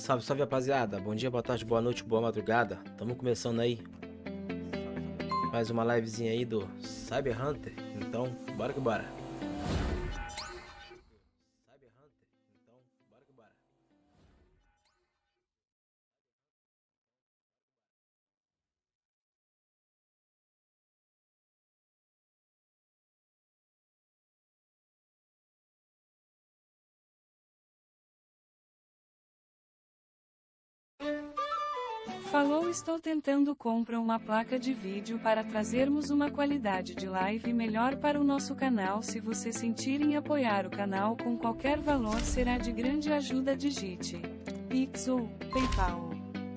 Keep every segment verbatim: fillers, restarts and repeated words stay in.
salve, salve, rapaziada. Bom dia, boa tarde, boa noite, boa madrugada. Tamo começando aí mais uma livezinha aí do Cyber Hunter. Então, bora que bora. Cyber Hunter. Então, bora que bora. Falou, estou tentando comprar uma placa de vídeo para trazermos uma qualidade de live melhor para o nosso canal. Se você sentir em apoiar o canal com qualquer valor será de grande ajuda. Digite Pix ou PayPal.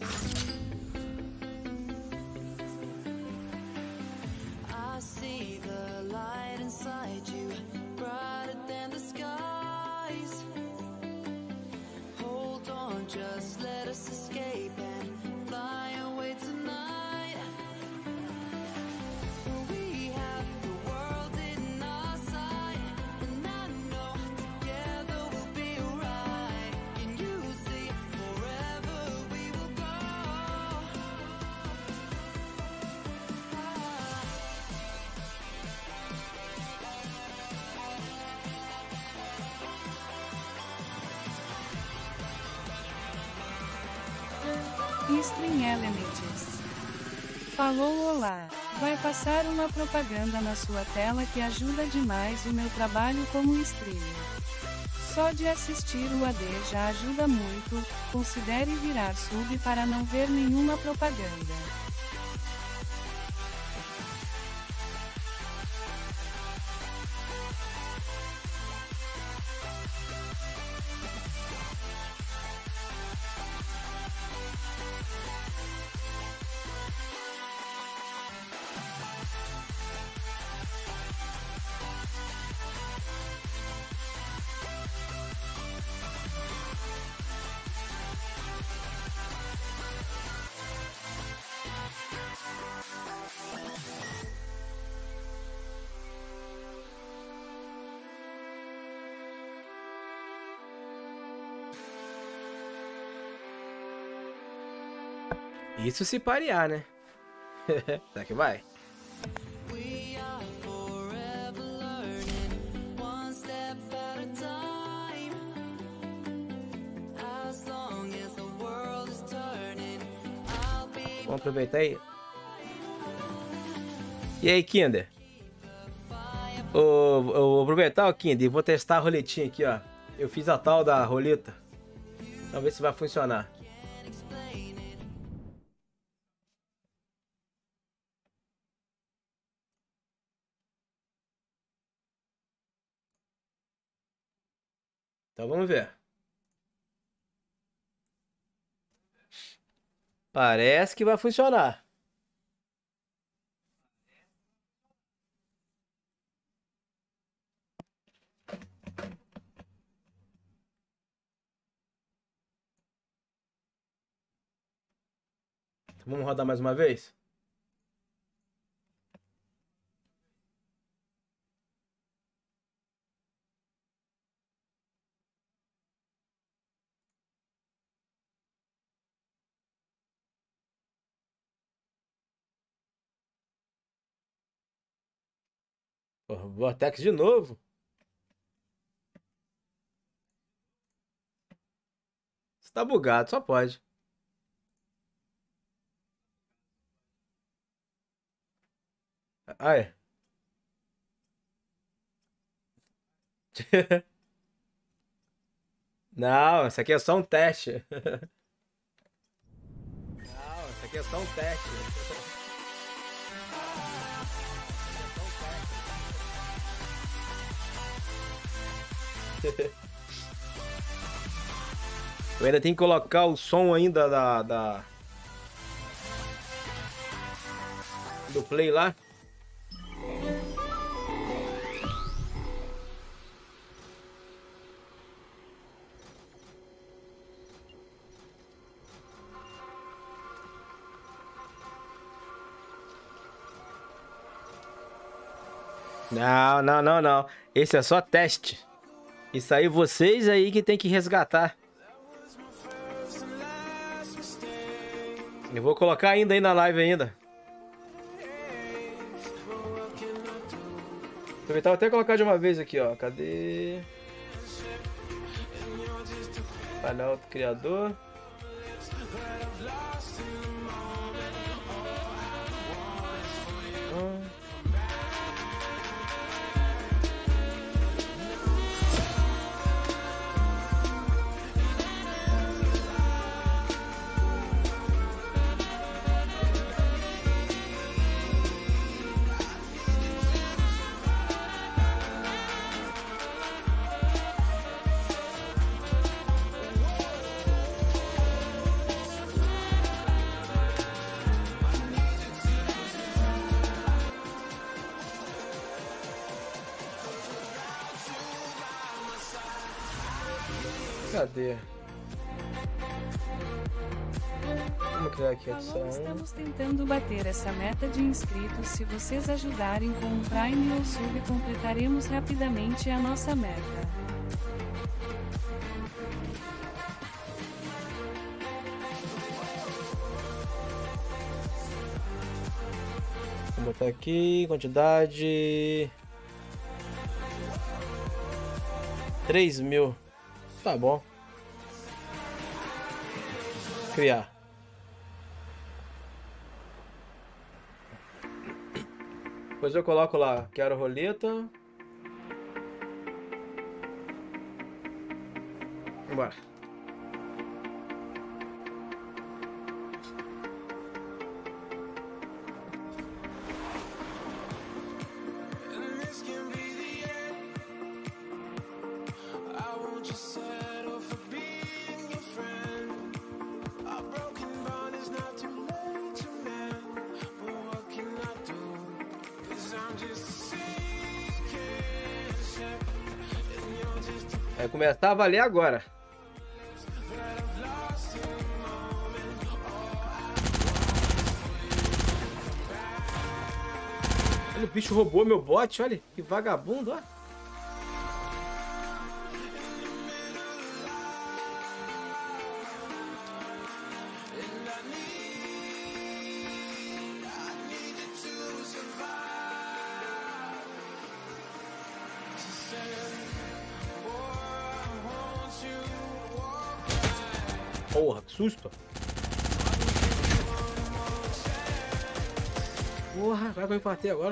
Stream Elements. Falou, olá. Vai passar uma propaganda na sua tela que ajuda demais o meu trabalho como streamer. Só de assistir o A D já ajuda muito. Considere virar sub para não ver nenhuma propaganda. Isso se parear, né? Será que vai? Vamos aproveitar aí. E aí, Kinder? Eu vou aproveitar, ó, Kinder, e vou testar a roletinha aqui, ó. Eu fiz a tal da roleta. Vamos ver se vai funcionar. Então vamos ver. Parece que vai funcionar. Vamos rodar mais uma vez? Porra, Vortex de novo. Você tá bugado, só pode. Ah, é. Não, isso aqui é só um teste. Não, isso aqui é só um teste. Eu ainda tenho que colocar o som ainda da, da... do play lá. Não, não, não, não. Esse é só teste. Isso aí vocês aí que tem que resgatar. Eu vou colocar ainda aí na live ainda. Aproveitar até colocar de uma vez aqui, ó. Cadê? Canal do criador. Hum. Cadê? Vamos criar aqui a Falou, estamos tentando bater essa meta de inscritos. Se vocês ajudarem com um Prime ou Sub, completaremos rapidamente a nossa meta. Vou botar aqui, quantidade... três mil. Tá bom. Criar. Depois eu coloco lá, quero roleta. Bora. Vai começar a valer agora. Olha, o bicho roubou meu bot, olha. Que vagabundo, ó. Porra, que susto. Porra, vai que eu empatei agora.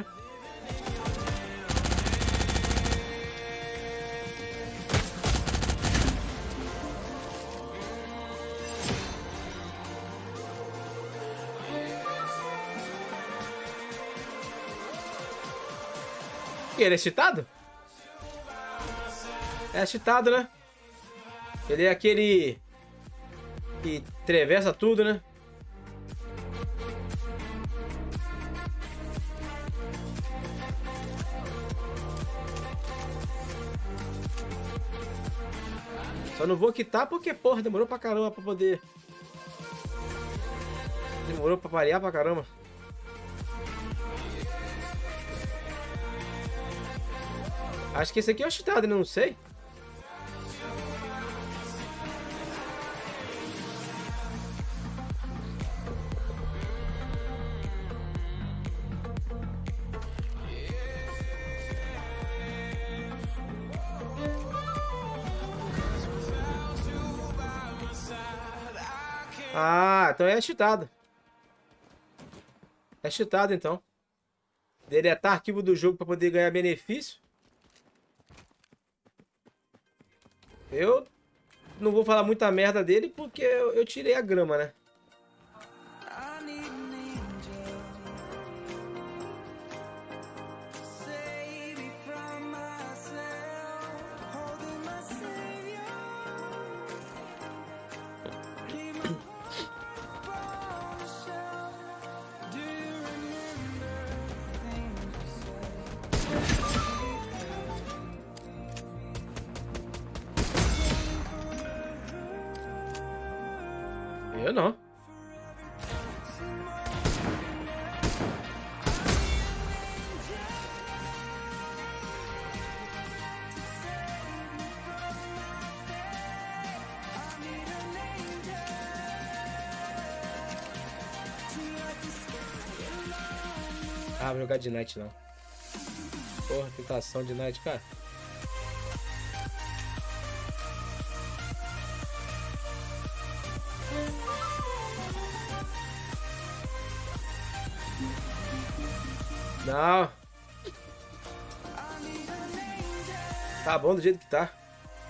E ele é cheatado? É cheatado, né? Ele é aquele... que atravessa tudo, né? Só não vou quitar porque, porra, demorou pra caramba pra poder... Demorou pra parear pra caramba. Acho que esse aqui é o cheatado, né? Não sei. Ah, então é cheatado. É cheatado, então. Deletar arquivo do jogo para poder ganhar benefício. Eu não vou falar muita merda dele porque eu, eu tirei a grama, né? Eu não. Ah, vou jogar de night não. Porra, tentação de night, cara. Não. Tá bom do jeito que tá.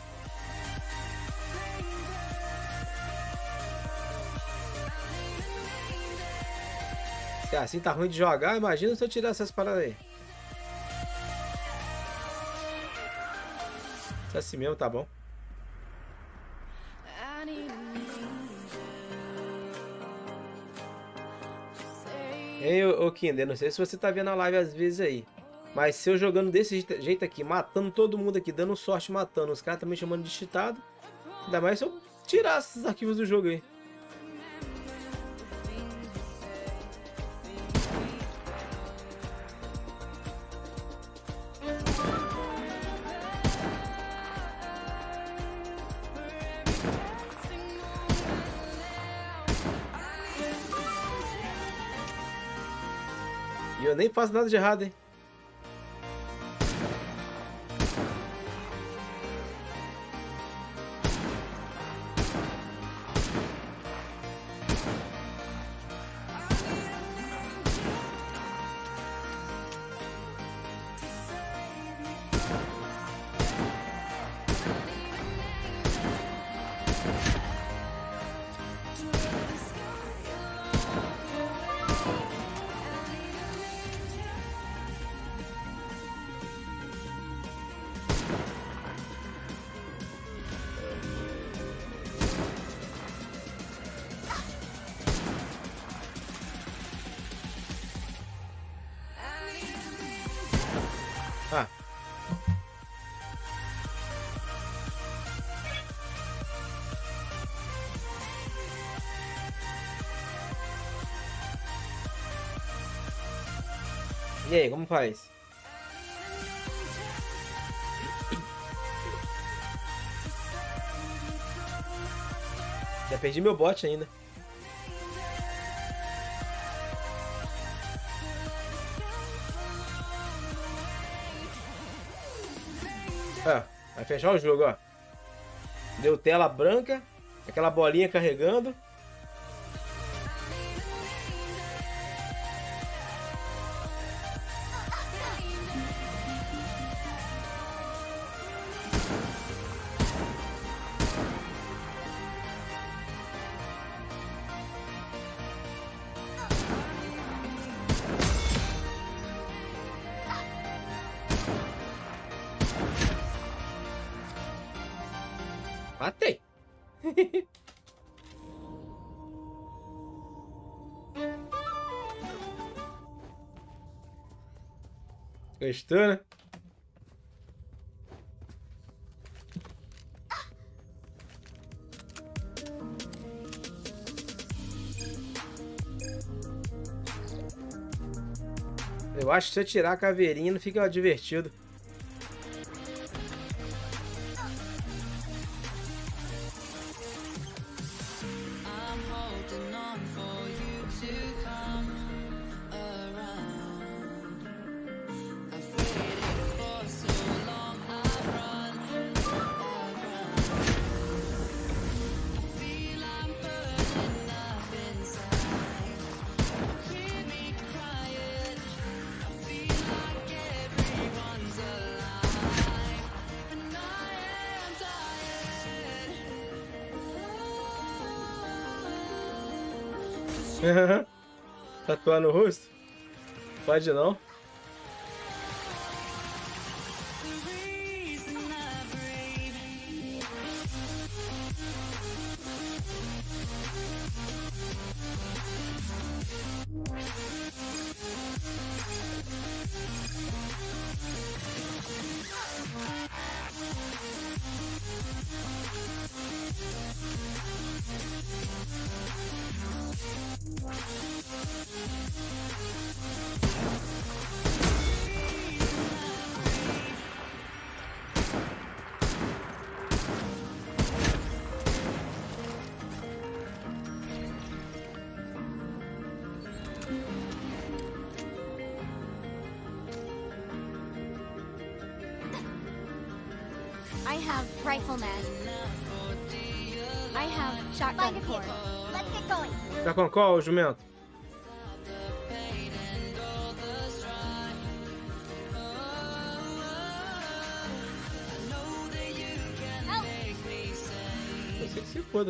Se assim tá ruim de jogar, imagina se eu tirar essas paradas aí. Se assim mesmo, tá bom. Ei, ô Kinder, não sei se você tá vendo a live às vezes aí. Mas se eu jogando desse jeito aqui, matando todo mundo aqui, dando sorte matando, os caras também chamando de cheatado. Ainda mais se eu tirar esses arquivos do jogo aí. E eu nem faço nada de errado, hein? Ah. E aí, como faz? Já perdi meu bot ainda. Ah, vai fechar o jogo, ó. Deu tela branca, aquela bolinha carregando. Matei. Gostou, né? Eu acho que se eu tirar a caveirinha não fica divertido. Tatuar no rosto? Pode não. have rifleman. I have shotgun cord. Let's get going. Tá com qual, jumento? Você que se foda.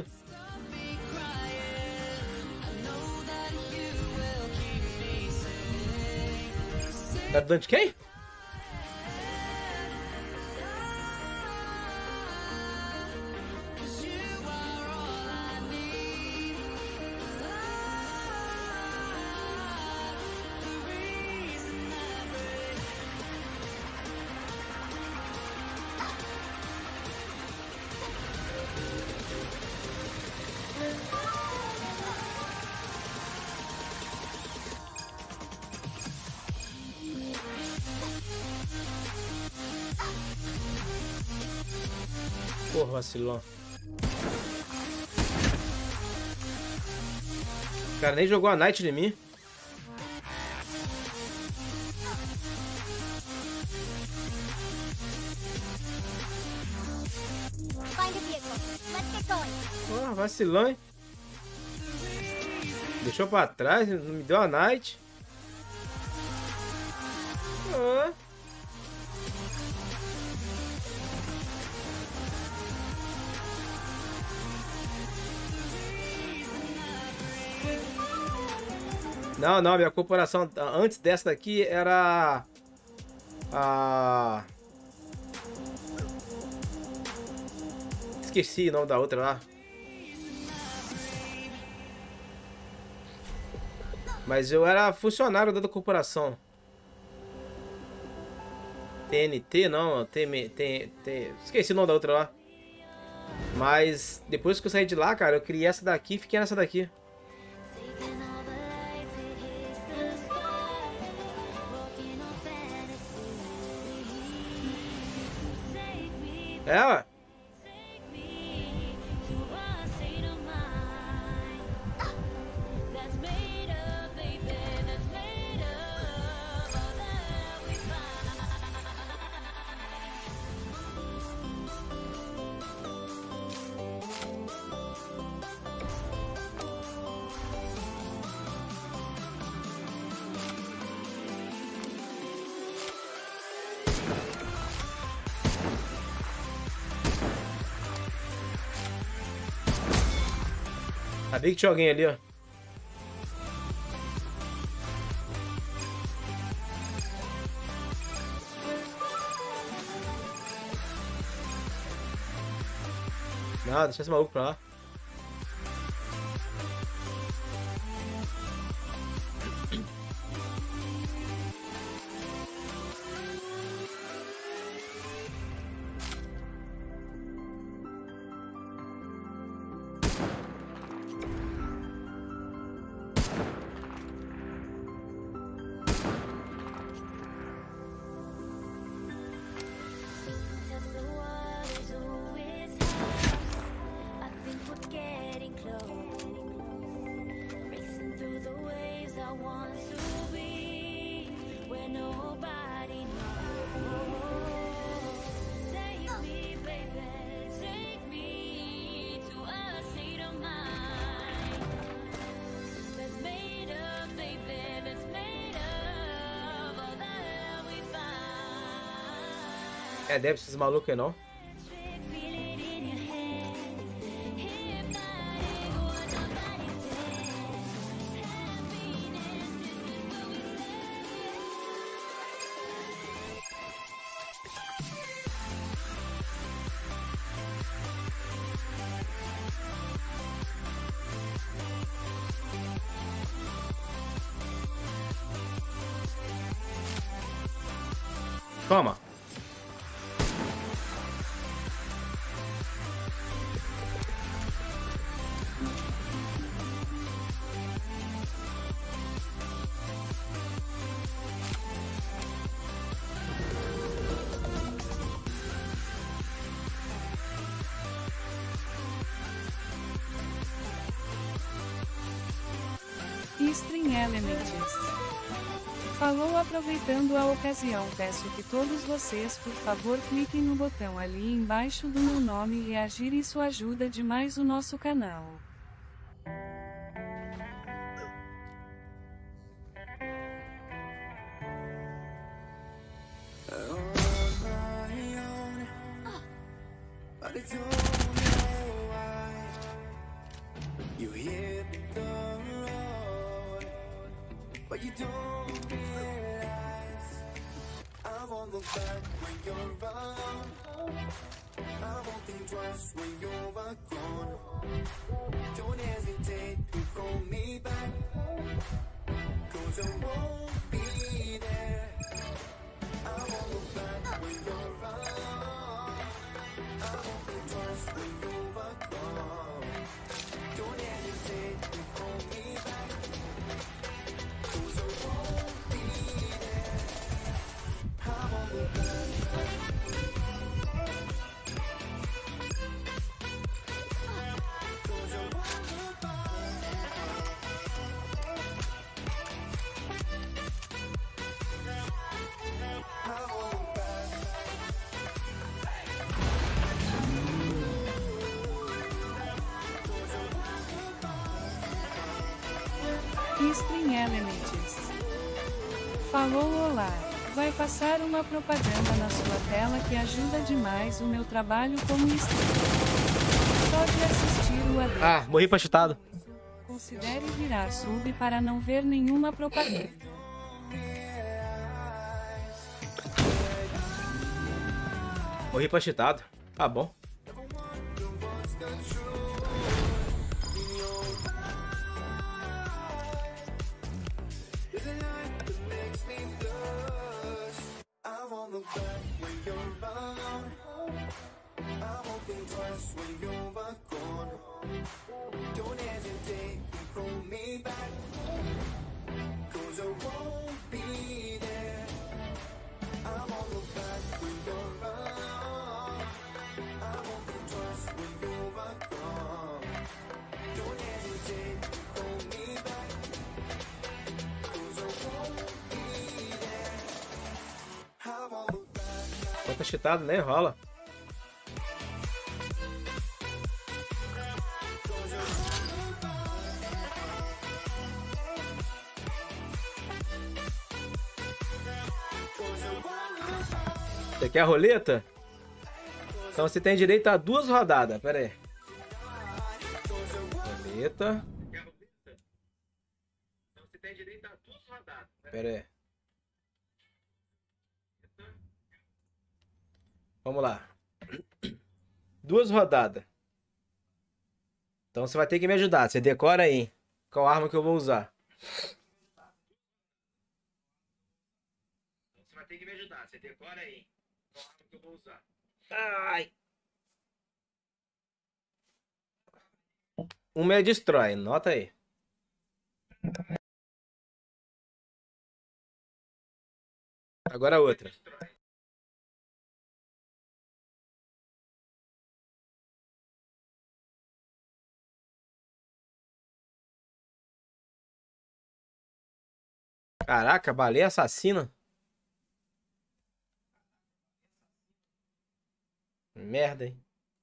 Tá dando de quem? Porra, vacilão. O cara nem jogou a Knight de mim. Porra, vacilão, hein? Deixou pra trás, não me deu a Knight. Ah. Não, não, minha corporação antes dessa daqui era a... Esqueci o nome da outra lá. Mas eu era funcionário da corporação. T N T, não, T M, T, T, esqueci o nome da outra lá. Mas depois que eu saí de lá, cara, eu criei essa daqui e fiquei nessa daqui. É, ué. Sabia que tinha alguém ali, ó. Não, deixa esse maluco pra lá. É, deve ser esses malucos aí, não. Toma. String Elements. Falou. Aproveitando a ocasião, peço que todos vocês, por favor, cliquem no botão ali embaixo do meu nome e reagir, isso ajuda demais o nosso canal. But you don't realize I won't look back when you're around. I won't think twice when you're gone. Don't hesitate to call me back, 'cause I won't be there. I won't look back when you're around. I won't think twice when you're gone. Don't hesitate to call me back, 'cause I won't be there. I won't look back. Stream Elements. Falou. Olá. Vai passar uma propaganda na sua tela que ajuda demais o meu trabalho como streamer. Só de assistir o adendo. Ah, morri pra chutado. Considere virar sub para não ver nenhuma propaganda. Morri pra chutado. Tá bom. Don't hesitate to call me back, 'cause I won't be there. I won't look back when you're around. I won't think twice when you're gone. Don't hesitate to call me back, 'cause I won't be there. I won't look back. Tô pra chutado, nem rola. Você quer a roleta? Então você tem direito a duas rodadas. Pera aí. Roleta. Então você tem direito a duas rodadas. Pera aí. Vamos lá. Duas rodadas. Então você vai ter que me ajudar. Você decora aí qual arma que eu vou usar. Você vai ter que me ajudar. Você decora aí qual arma que eu vou usar. Ai. Uma é destrói. Nota aí. Agora a outra. Caraca, baleia assassina. Merda, hein?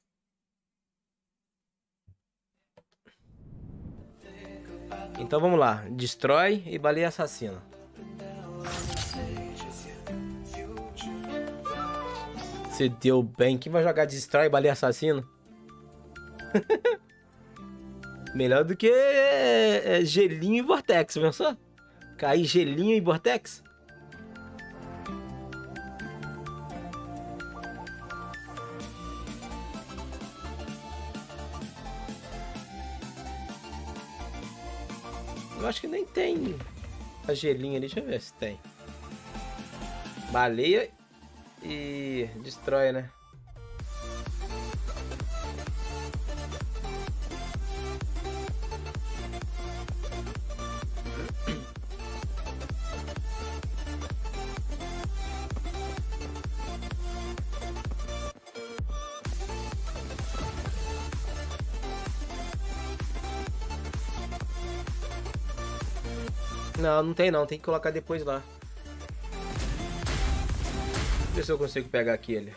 Então vamos lá. Destrói e baleia assassina. Se deu bem. Quem vai jogar destrói e baleia assassina? Melhor do que é, é, gelinho e vortex, pensou? Cair gelinho e vortex? Eu acho que nem tem a gelinha ali. Deixa eu ver se tem. Baleia e destrói, né? Não, não tem não, tem que colocar depois lá. ver se eu consigo pegar aqui ele.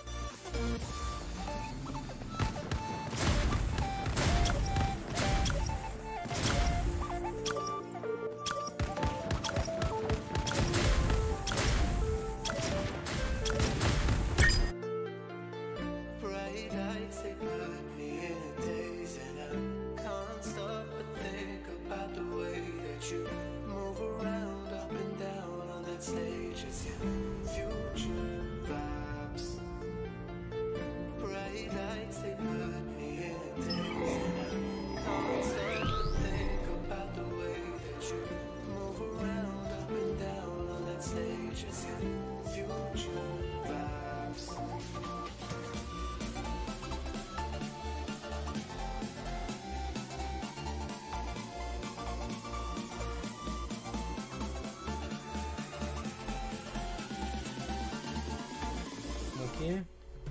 Aqui.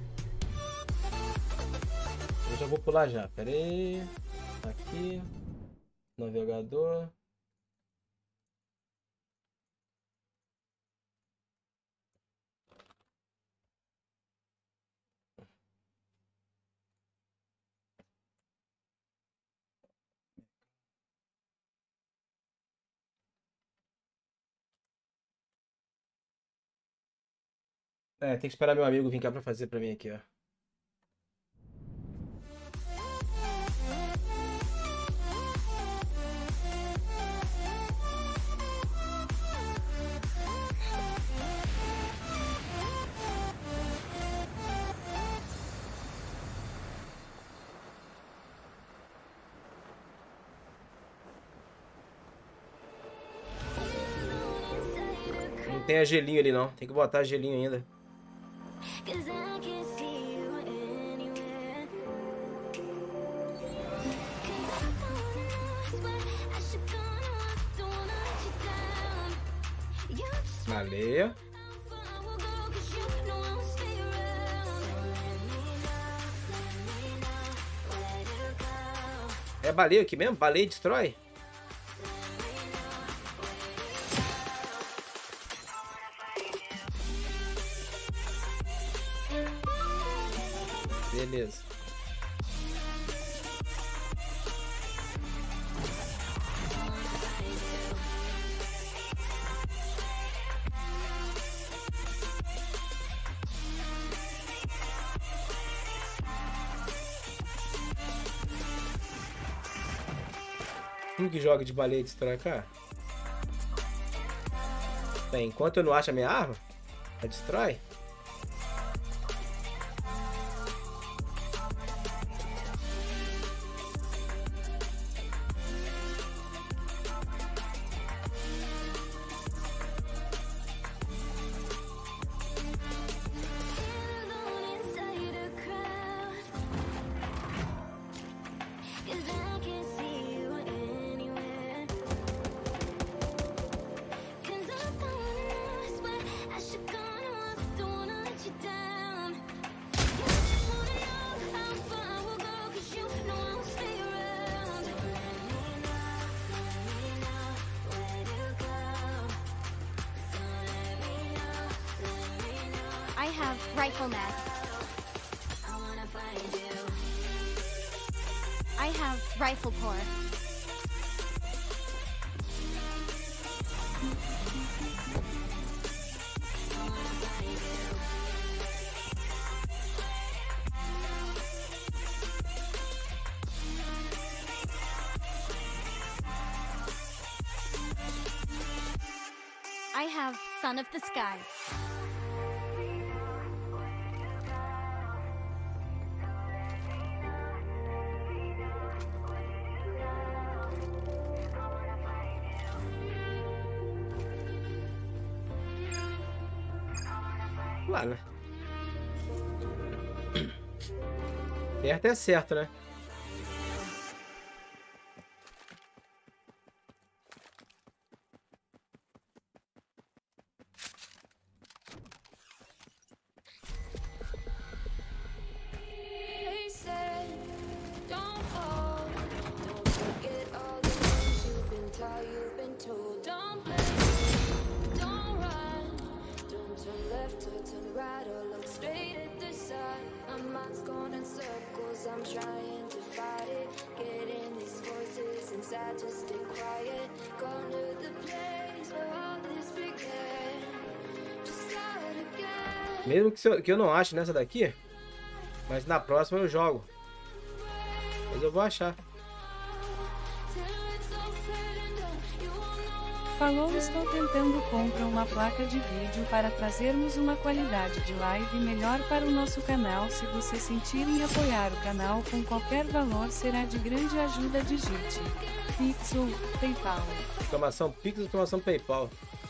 Eu já vou pular já. Pera aí. Aqui. Navegador. É, tem que esperar meu amigo vir cá pra fazer pra mim aqui, ó. Não tem a gelinho ali não, tem que botar gelinho ainda. Baleia. É baleia aqui mesmo? Baleia destrói? Beleza. Quem que joga de baleia destrói, cara? Bem, enquanto eu não acho a minha arma, ela destrói. I have rifle mag. I have rifle core. I have Son of the Sky. Lá, né? Certo é certo, né? Mesmo que, eu, que eu não ache nessa daqui, mas na próxima eu jogo. Mas eu vou achar. Falou, estou tentando comprar uma placa de vídeo para trazermos uma qualidade de live melhor para o nosso canal. Se você sentir em apoiar o canal com qualquer valor, será de grande ajuda. Digite Pix ou PayPal. Exclamação Pix, exclamação PayPal.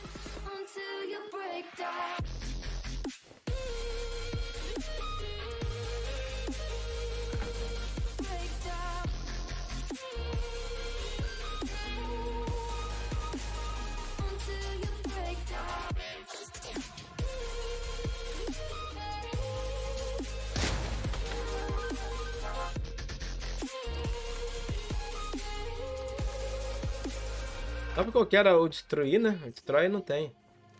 Só porque eu quero o destruir, né? O destrói não tem.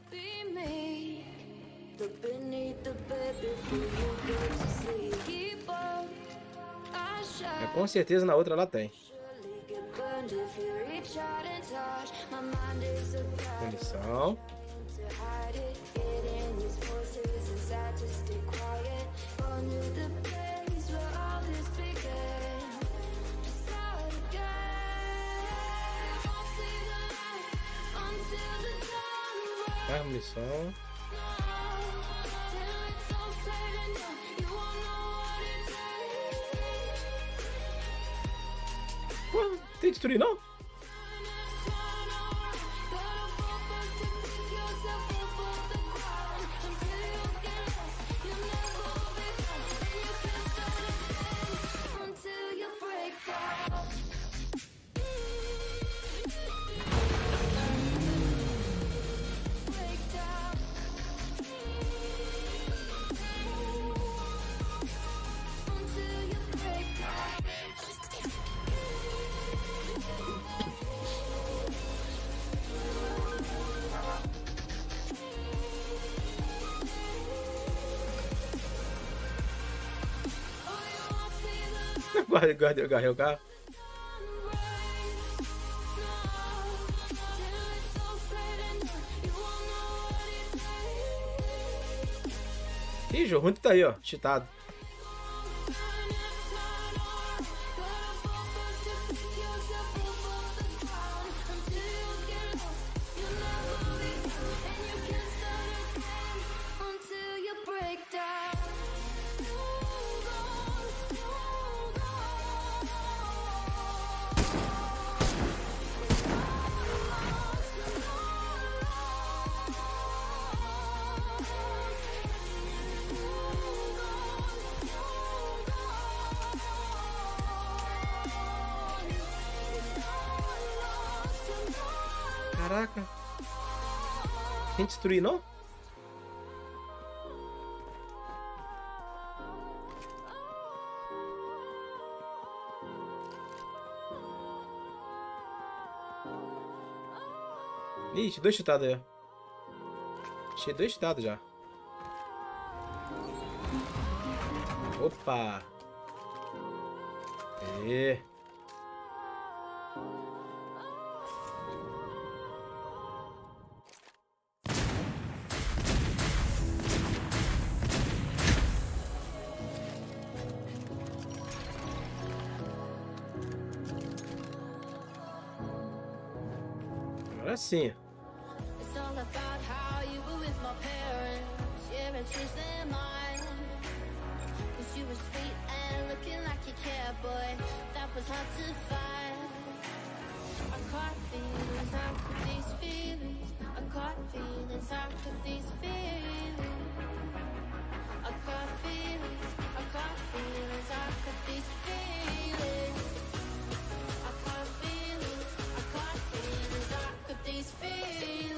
É, com certeza na outra ela tem. Munição. Mais munição. Ué, tem destruir não? Guarda, guarda, agarrei o carro. Ih, jogo ruim tá aí, ó, cheatado. Caraca. Tem destruir, não? Ixi, dois chutados aí, ó. Achei dois chutados já. Opa. Aê. Agora sim. It's all about how you were with my parents. Yeah, it's just their mind. Cause you were sweet and looking like you cared, boy. That was hard to find. I caught feelings, I caught these feelings. I caught feelings, I caught these feelings. I caught feelings, I caught feelings, I caught these feelings. I caught feelings, I caught feelings, I caught these feelings.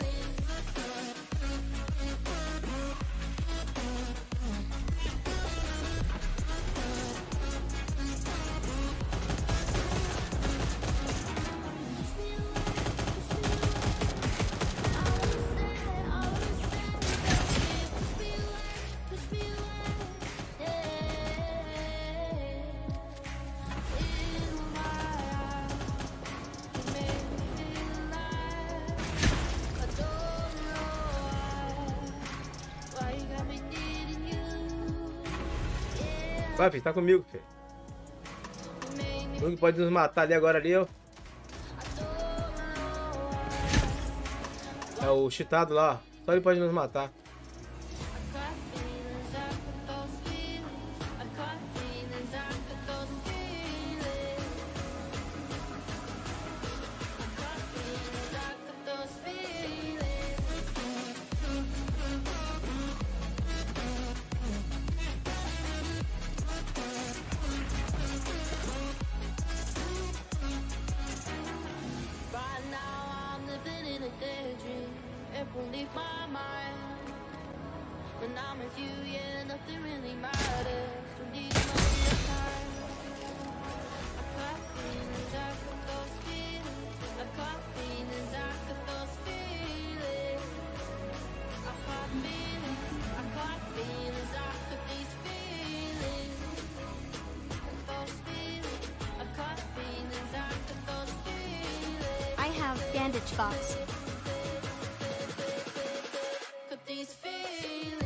Vai, filho, tá comigo, filho. O que pode nos matar ali agora ali, ó. É o cheatado lá, ó. Só ele pode nos matar. Won't leave my mind. When I'm with you, yeah, nothing really matters. Don't need no other time. I got feelings, I got those feelings. I got feelings, I got those feelings. I got feelings, I got feelings, I got these feelings. Those feelings, I got feelings, I got those feelings. I have bandage thoughts. These feelings.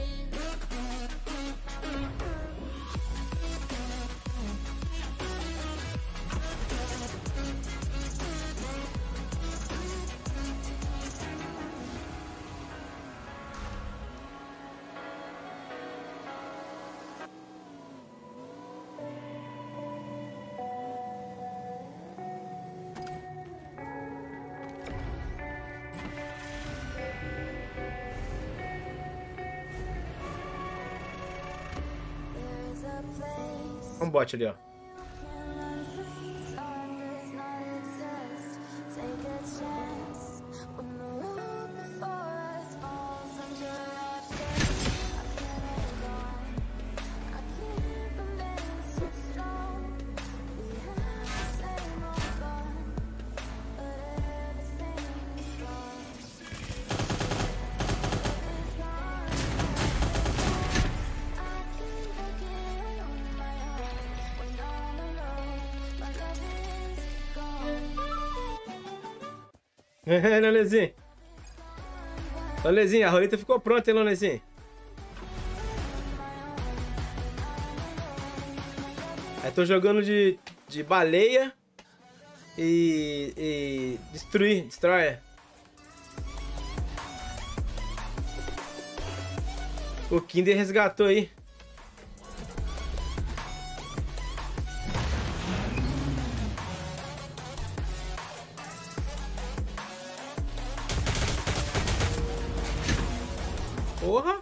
Um bot ali, ó. Lonezinho. Lonezinho, a roleta ficou pronta, hein, Lonezinho? Aí tô jogando de, de baleia e, e destruir, destroyer. O Kinder resgatou aí. Porra!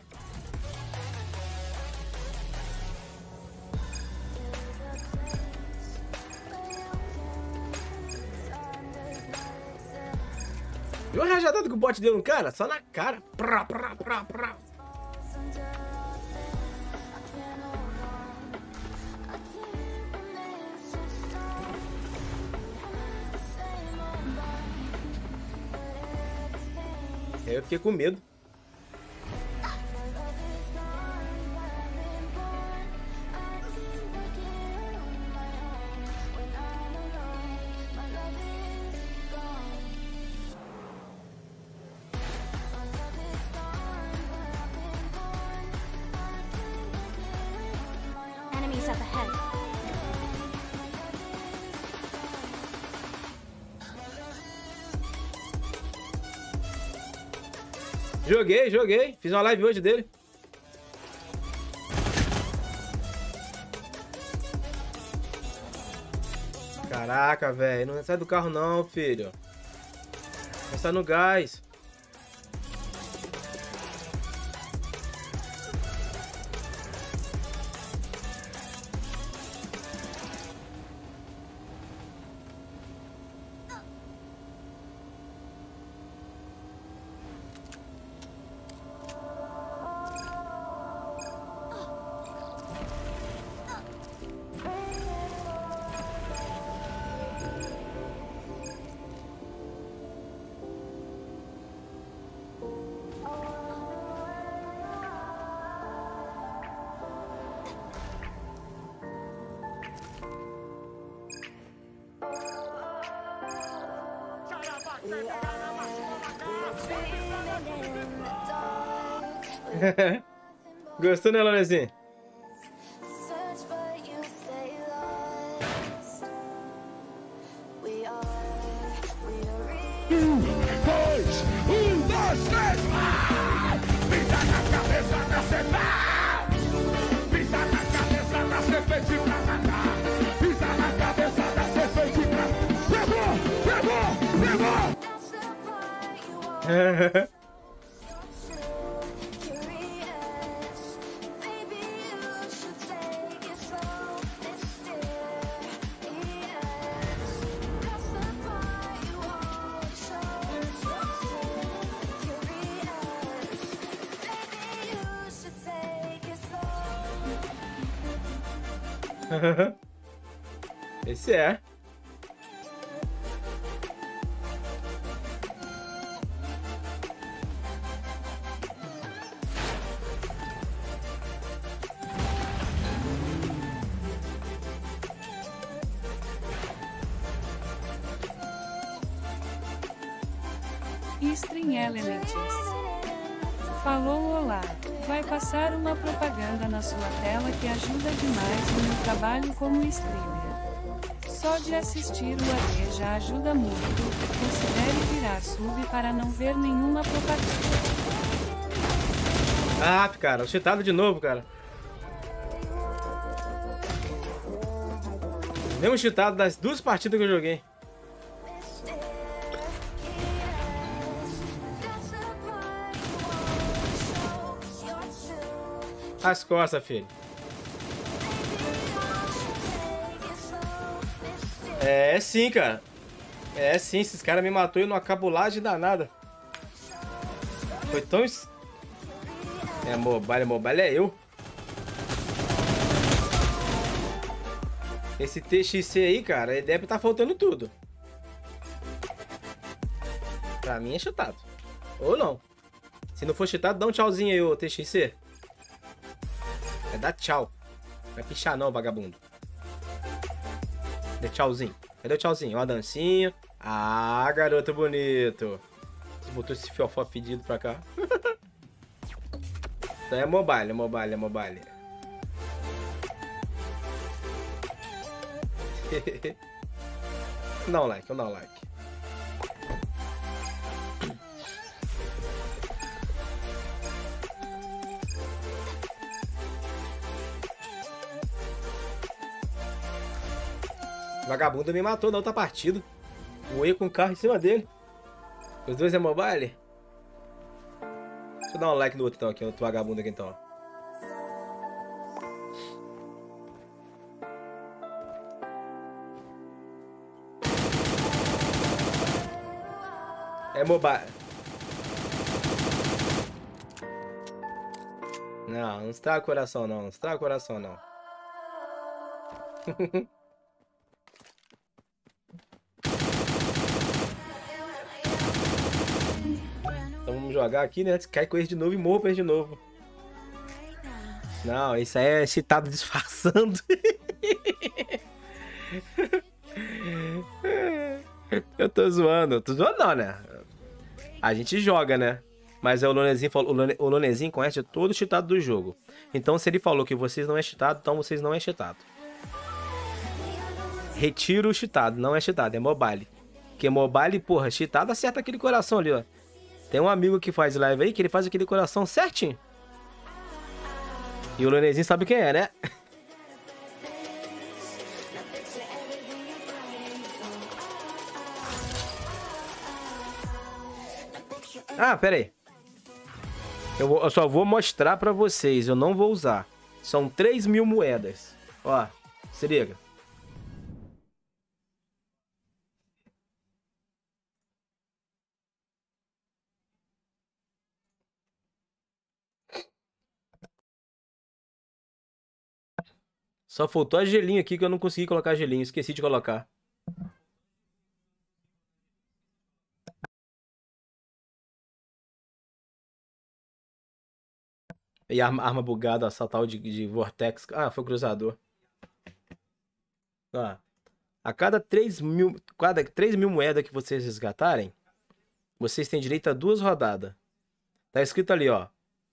Viu a rajadada que o bot deu no cara? Só na cara. Prá, prá, prá, prá. Eu fiquei com medo. Enemies up ahead. Joguei, joguei. Fiz uma live hoje dele. Caraca, velho. Não sai do carro não, filho. Vai estar no gás. Gostou, né, Lonezinho? Um, dois, um, dois, três, vai! Pisa na cabeça da serpente! Pisa na cabeça da serpente pra matar! Pisa na cabeça da serpente pra... Pegou! Pegou! Pegou! Esse é. Stream Elements. Falou olá. Vai passar uma propaganda na sua tela que ajuda demais no meu trabalho como streamer. Só de assistir o A D já ajuda muito. Considere virar sub para não ver nenhuma propaganda. Ah, cara, o cheatado de novo, cara. Mesmo cheatado das duas partidas que eu joguei. As costas, filho. É sim, cara. É sim, esses caras me matou e numa cabulagem danada. Foi tão... É mobile, mobile é eu. Esse T X C aí, cara, ele deve estar faltando tudo. Pra mim é cheatado. Ou não. Se não for cheatado, dá um tchauzinho aí, ô T X C. É dar tchau. Não é pichar não, vagabundo. Cadê tchauzinho? Cadê o tchauzinho? Ó a dancinha. Ah, garoto bonito. Você botou esse fiofó fedido pra cá. Então é mobile, é mobile, é mobile. Dá um like, dá um like. O vagabundo me matou na outra partida. Voei com o carro em cima dele. Os dois é mobile? Deixa eu dar um like no outro então, aqui, no outro vagabundo aqui então. É mobile. Não, não estraga o coração não, não estraga o coração não. Então vamos jogar aqui, né? Cai com ele de novo e morro pra ele de novo. Não, isso aí é cheatado disfarçando. Eu tô zoando. Tô zoando não, né? A gente joga, né? Mas é o Lonezinho falou, o, Lone, o Lonezinho conhece todo o cheatado do jogo. Então se ele falou que vocês não é cheatado, então vocês não é cheatado. Retiro o cheatado, não é cheatado, é mobile. Porque mobile, porra, cheatado acerta aquele coração ali, ó. Tem um amigo que faz live aí que ele faz aquele coração certinho. E o Lonezinho sabe quem é, né? Ah, pera aí. Eu, vou, eu só vou mostrar pra vocês, eu não vou usar. São três mil moedas. Ó, se liga. Só faltou a gelinho aqui que eu não consegui colocar gelinho. Esqueci de colocar. E arma, arma bugada, assaltar de, de Vortex. Ah, foi o cruzador. Ah, a cada três mil, cada três mil moedas que vocês resgatarem, vocês têm direito a duas rodadas. Tá escrito ali, ó.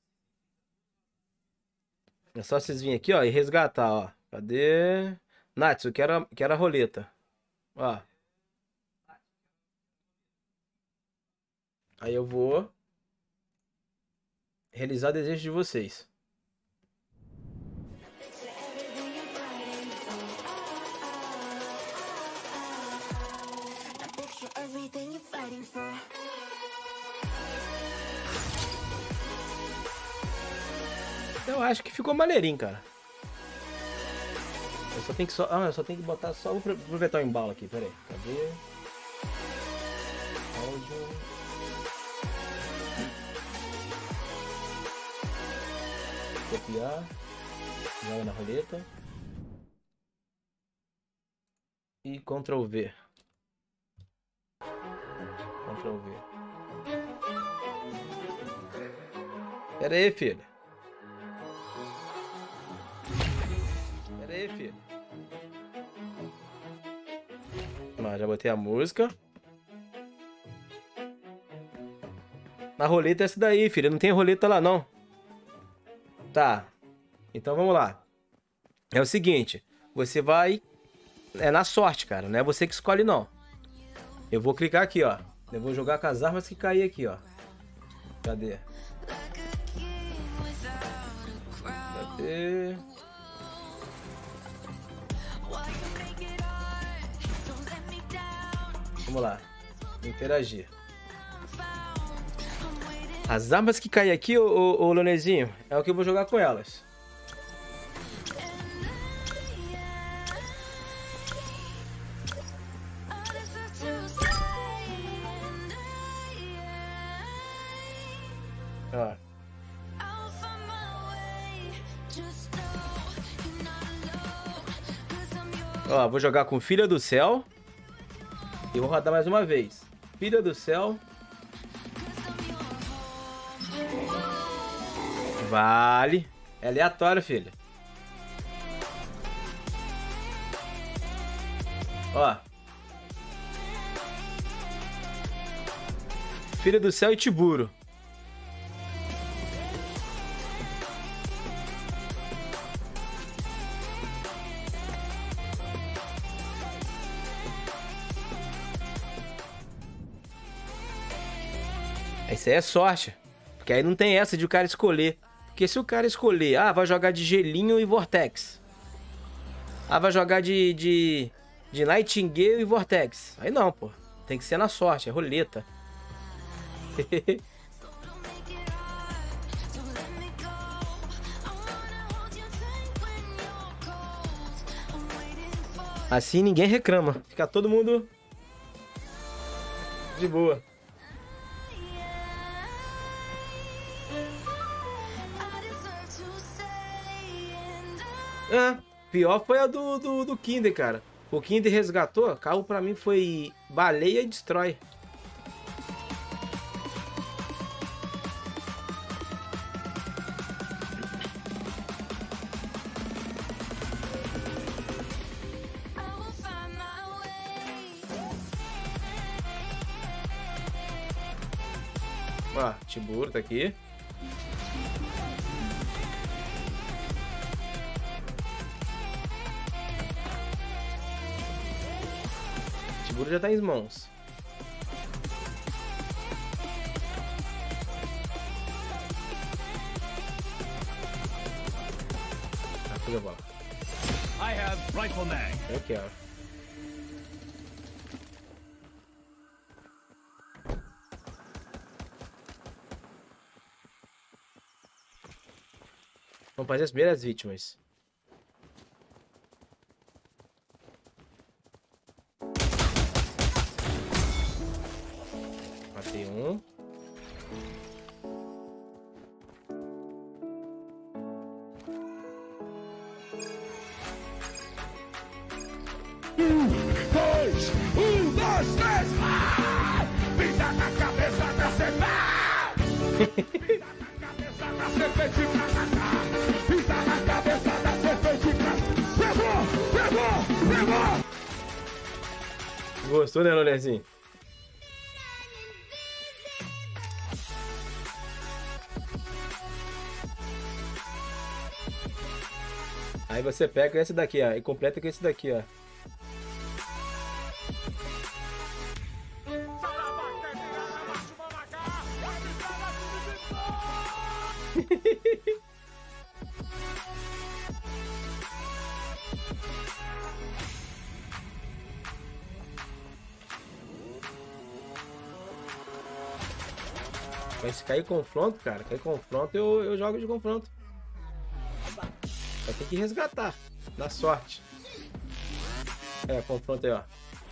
É só vocês virem aqui, ó, e resgatar, ó. Cadê? Nath, eu quero, a- quero a roleta. Ó. Aí eu vou realizar o desejo de vocês. Eu acho que ficou maneirinho, cara. Eu só tenho que só, ah, eu só tenho que botar só, vou aproveitar o embalo aqui, peraí. Cadê? Áudio. Copiar. Joga na roleta. E Ctrl V. Ctrl V. Pera aí, filho. Pera aí, filho. Lá, já botei a música. A roleta é essa daí, filho. Não tem roleta lá, não. Tá. Então vamos lá. É o seguinte. Você vai... É na sorte, cara. Não é você que escolhe, não. Eu vou clicar aqui, ó. Eu vou jogar com as armas que cair aqui, ó. Cadê? Cadê? Vamos lá. Interagir. As armas que caem aqui, ô, ô, ô Leonezinho, é o que eu vou jogar com elas. Ó. Ó, vou jogar com Filha do Céu. E vou rodar mais uma vez. Filha do Céu. Vale. É aleatório, filho. Ó. Filha do Céu e Tiburo. Isso aí é sorte. Porque aí não tem essa de o cara escolher. Porque se o cara escolher, ah, vai jogar de Gelinho e Vortex. Ah, vai jogar de, de, de Nightingale e Vortex. Aí não, pô. Tem que ser na sorte, é roleta. Assim ninguém reclama. Fica todo mundo de boa. Ah, pior foi a do, do, do Kinder, cara. O Kinder resgatou, carro pra mim foi baleia e destrói. Ó, Tiburo tá aqui. Tiburo já tá em mãos. Ah, tudo bom. I have rifle mag. Eu quero. Vamos fazer as primeiras vítimas. Matei um. Um, dois, um, dois, três. Ah! Pisa na cabeça da serpente. Pisa na cabeça da serpente pra matar. Pisa na cabeça da serpente pra... Pegou, pegou, pegou. Gostou, né, Lonezinho? Aí você pega esse daqui, ó, e completa com esse daqui, ó. Mas se cair confronto, cara, cair confronto, eu, eu jogo de confronto. Vai ter que resgatar, na sorte. É, confronto aí, ó.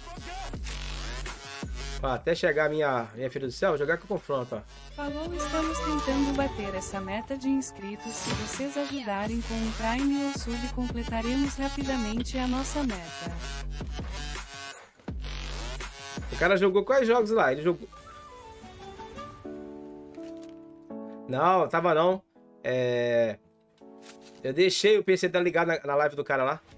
Ó, até chegar a minha, minha filha do céu, vou jogar com confronto, ó. Falou, estamos tentando bater essa meta de inscritos. Se vocês ajudarem com um Prime ou Sub, completaremos rapidamente a nossa meta. O cara jogou quais jogos lá? Ele jogou... Não, tava não. É... Eu deixei o P C dela ligado na, na live do cara lá.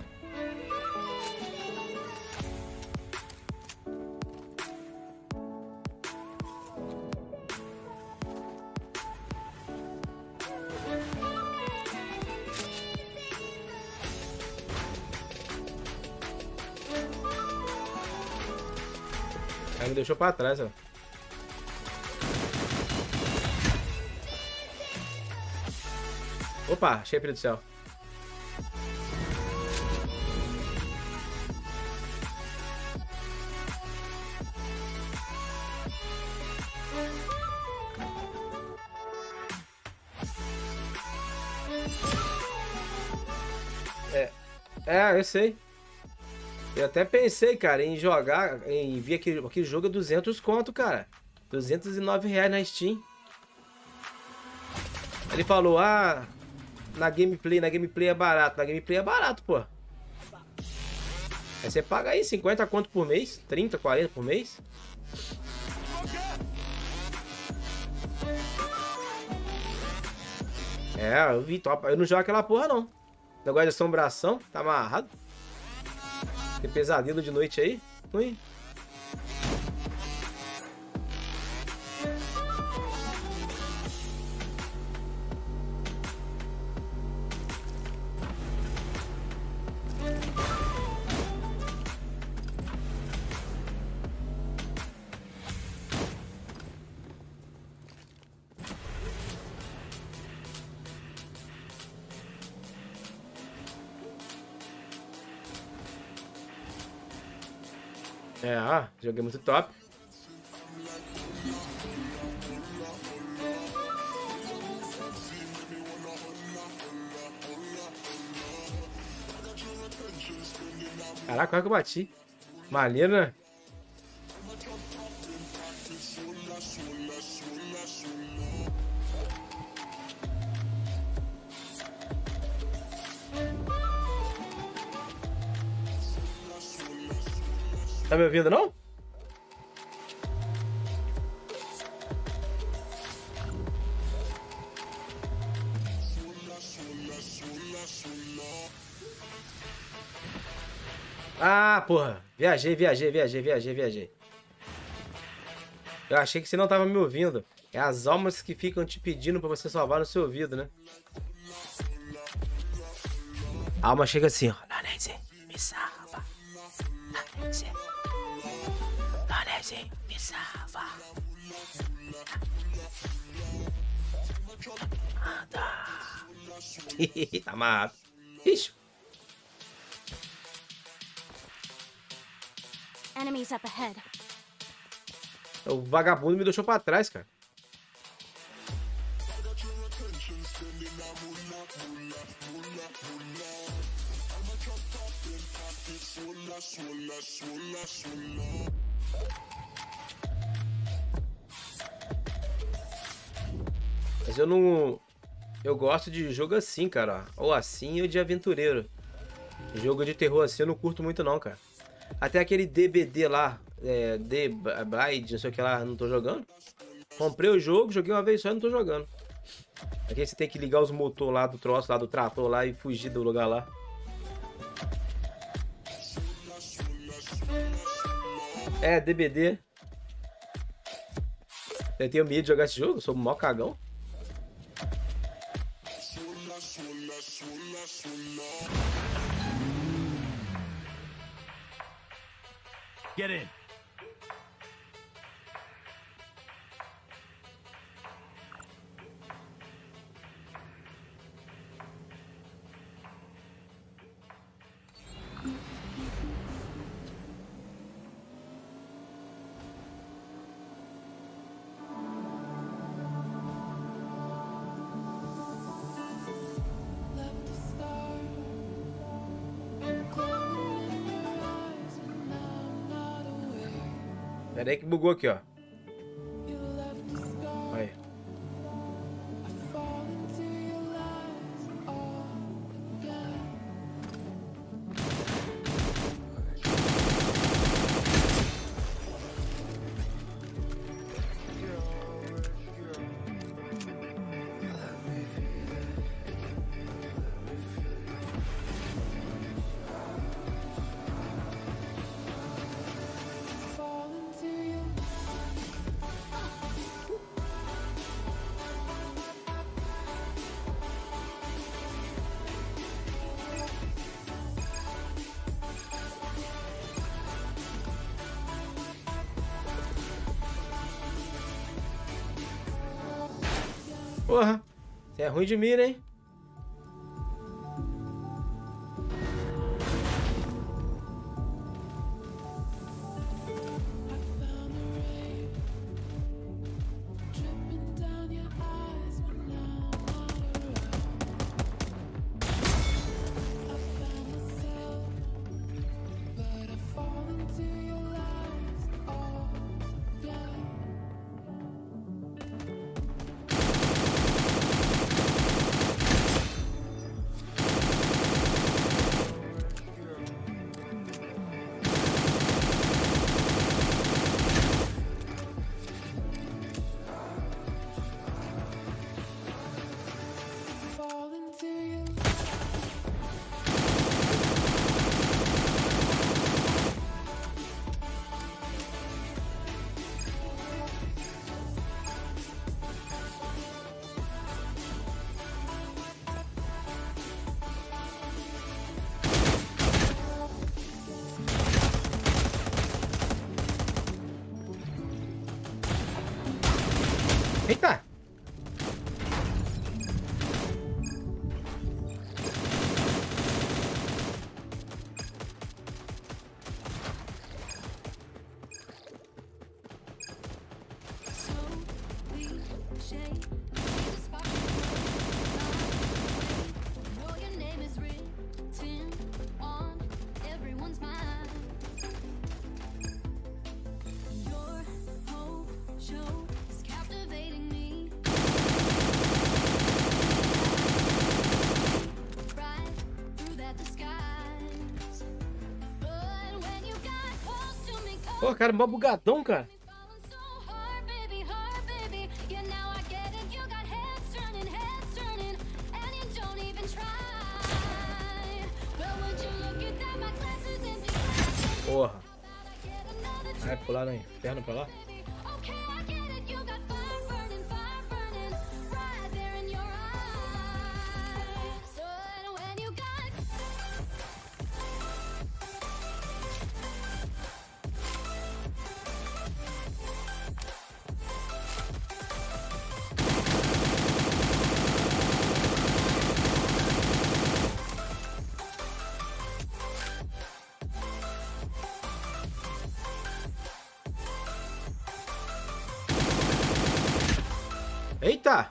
Aí me deixou pra trás, ó. Opa, achei, filho do céu. É, é, eu sei. Eu até pensei, cara, em jogar, em ver aquele, aquele jogo a duzentos conto, cara. duzentos e nove reais na Steam. Ele falou, ah... Na gameplay, na gameplay é barato. Na gameplay é barato, pô. Aí você paga aí cinquenta conto por mês, trinta, quarenta por mês. É, eu vi, top. Eu não jogo aquela porra, não. Negócio de assombração, tá amarrado. Tem pesadelo de noite aí. Ui. É, ó, joguei muito top. Caraca, quase que eu bati. Maneiro, né? Tá me ouvindo, não? Ah, porra. Viajei, viajei, viajei, viajei, viajei. Eu achei que você não tava me ouvindo. É as almas que ficam te pedindo pra você salvar no seu ouvido, né? A alma chega assim, ó. Nanese, me salva. Nanese. Nanese, me salva. Anda. Tá amarrado. Ixi. Enemies up ahead. O vagabundo me deixou pra trás, cara. Mas eu não... Eu gosto de jogo assim, cara. Ou assim ou de aventureiro. Jogo de terror assim eu não curto muito não, cara. Até aquele D B D lá, é, The Bride, não sei o que lá, não tô jogando. Comprei o jogo, joguei uma vez só e não tô jogando. Aqui você tem que ligar os motores lá do troço, lá do trator lá e fugir do lugar lá. É, D B D. Eu tenho medo de jogar esse jogo, eu sou um mó cagão. Get in. Pera aí que bugou aqui, ó. Aí. Porra, você é ruim de mira, hein? Eita! Pô, cara, mó bugadão, cara. Porra. Vai pular no inferno pra lá. Eita!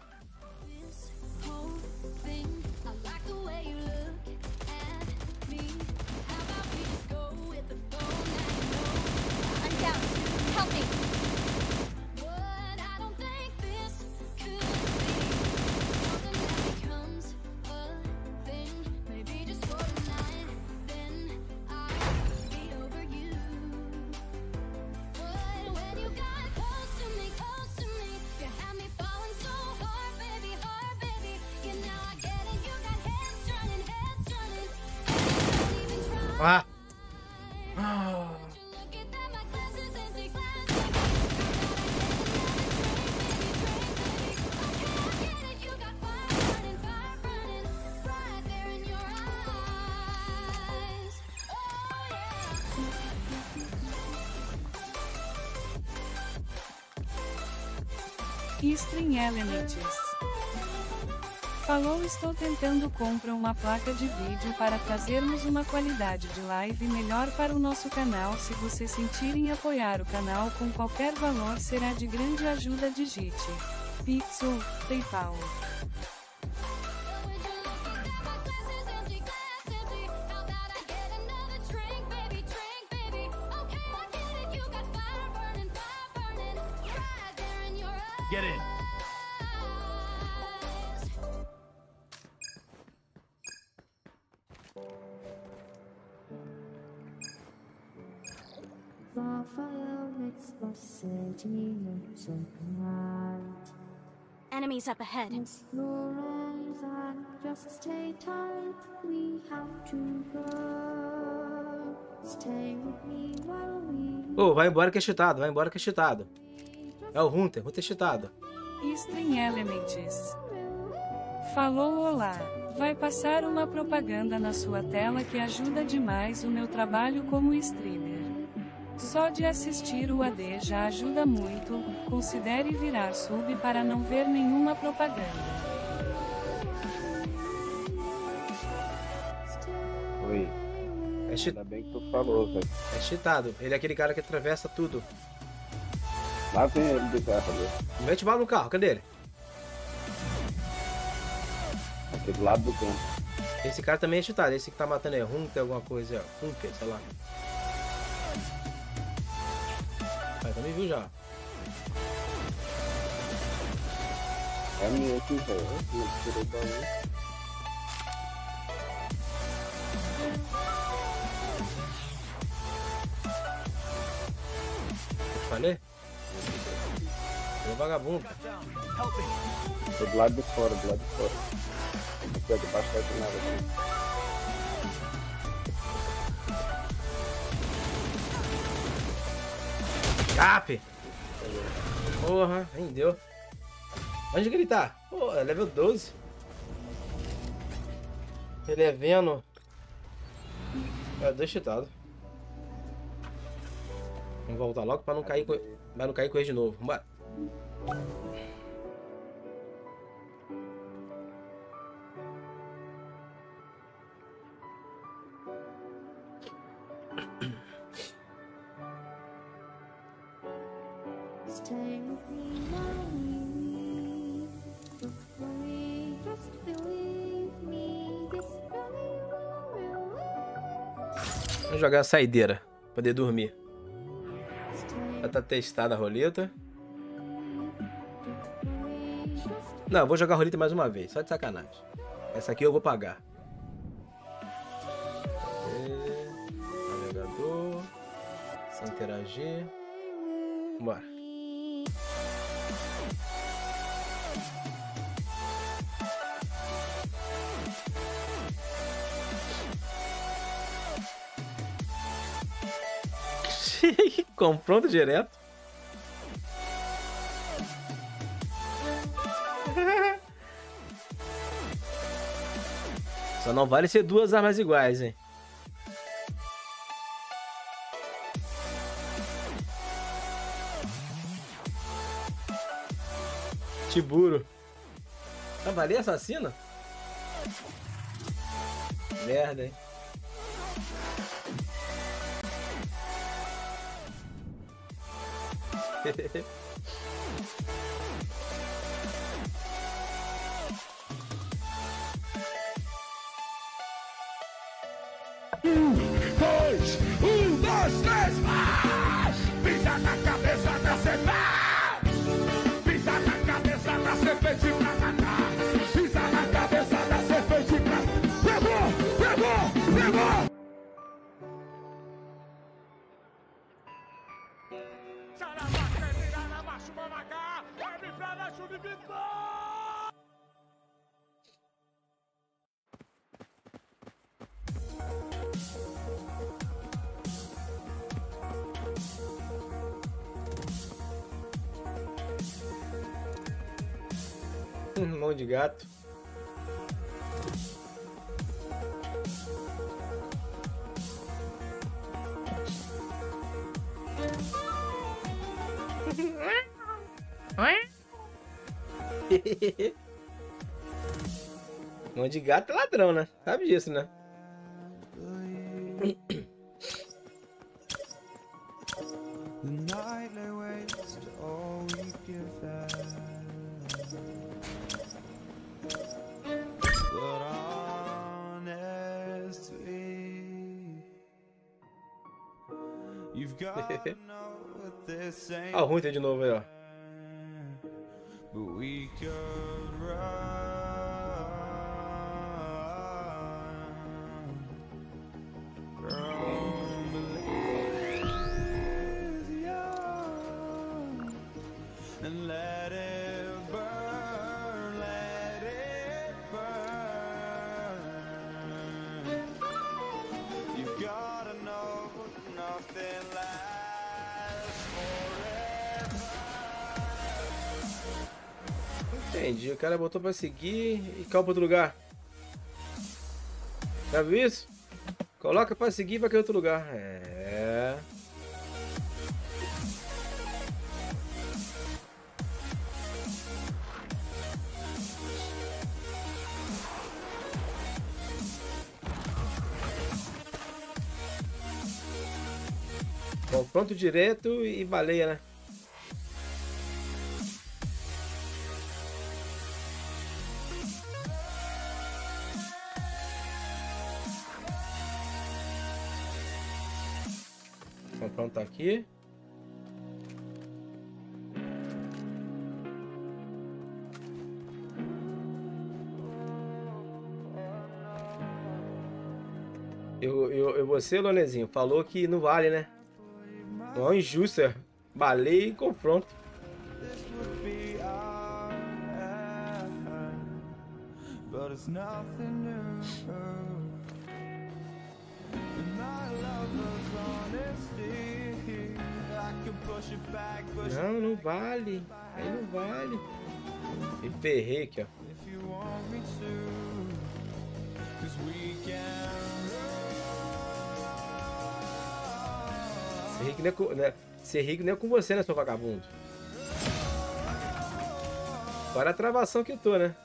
Ah! Ah! Stream Elements. Falou, estou tentando comprar uma placa de vídeo para trazermos uma qualidade de live melhor para o nosso canal. Se vocês sentirem apoiar o canal com qualquer valor será de grande ajuda. Digite Pix ou PayPal. Get in. Enemies up ahead. Just stay tight, we have to go. Stay with me while we... Ô, vai embora que é cheatado, vai embora que é cheatado. É o Hunter, Hunter é cheatado. Stream Elements. Falou olá. Vai passar uma propaganda na sua tela que ajuda demais o meu trabalho como streamer. Só de assistir o A D já ajuda muito, considere virar sub para não ver nenhuma propaganda. Oi. É, che... Ainda bem que tu falou, velho. é cheatado, ele é aquele cara que atravessa tudo. Lá vem ele de carro, velho. Mete bala no carro, cadê ele? Aqui do lado do campo. Esse cara também é cheatado, esse que tá matando é Hunter, alguma coisa, é Hunter, sei lá. Mas também viu já. É meu aqui, velho. Eu tirei o baú. Eu te falei? Ele é vagabundo. Tô do lado de fora, do lado de fora. Aqui, ó, debaixo da nada aqui. Cap! Porra, rendeu. Onde que ele tá? Pô, é level doze. Ele é Venom. É, dois cheatado. Vamos voltar logo pra não cair com, pra não cair com ele de novo. Vambora. Stay with me while we leave. Don't worry, just believe me. This really will relieve. Vamos jogar a saideira. Poder dormir. Já tá testada a roleta. Não, eu vou jogar a roleta mais uma vez. Só de sacanagem. Essa aqui eu vou pagar. Cadê? Navegador. Interagir. Bora. Confronto direto. Só não vale ser duas armas iguais, hein? Tiburo. Não valia assassino? Merda, hein? Um, dois, um, dois, três, vai! Pisa na cabeça da serpente! Pisa na cabeça da serpente pra matar! Pisa na cabeça da serpente pra... Pegou! Pegou! Pegou! Sarabata, tirar macho, mamacá! Abre pra lá, chuva Mão de gato. Mão de gato é ladrão, né? Sabe disso, né? Olha o Hunter de novo aí, ó. but we could run from Elysium and let it burn, let it burn. You've gotta know nothing lasts forever. Entendi, o cara botou pra seguir e caiu pra outro lugar. Já viu isso? Coloca pra seguir e vai cair em outro lugar. É. Confronto direto e baleia, né? Confronto aqui. Eu, eu, eu você, Lonezinho, falou que não vale, né? Não é injusto, é baleia e confronto. This would be our end, but it's nothing new. And I love those honesty. I can push it back, push it Não, não vale. Aí não vale. Me ferrei aqui, ó. if you want me to. 'Cause we can Ser rico não é com, né? Ser rico não é com você, né, seu vagabundo? Agora a travação que eu tô, né?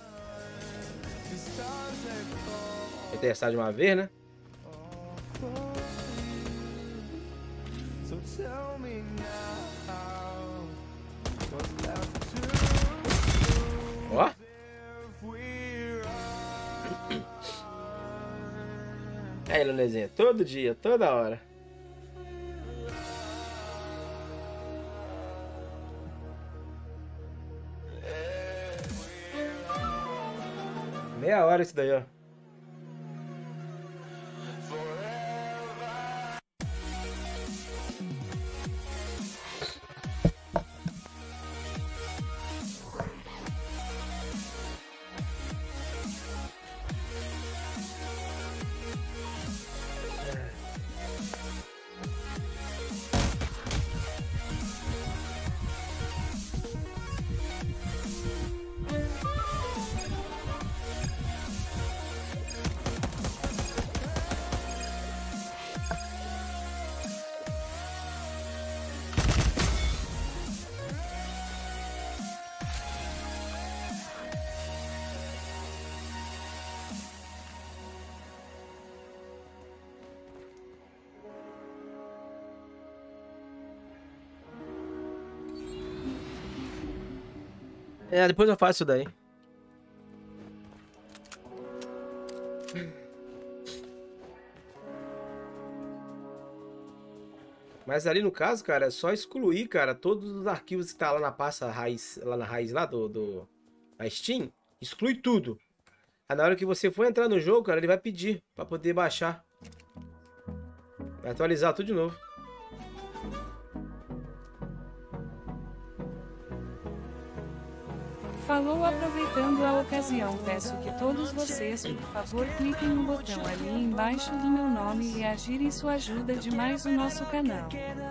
Vou testar de uma vez, né? So tell me now what's left to Ó. if we run. Aí, Lonezinho, todo dia, toda hora. Meia hora isso daí, ó. É, depois eu faço isso daí. Mas ali no caso, cara, é só excluir, cara, todos os arquivos que tá lá na pasta raiz, lá na raiz lá do, do da Steam, exclui tudo. Aí na hora que você for entrar no jogo, cara, ele vai pedir pra poder baixar. Vai atualizar tudo de novo. Falou, aproveitando a ocasião, peço que todos vocês, por favor, cliquem no botão ali embaixo do meu nome e reagirem, isso ajuda demais o nosso canal.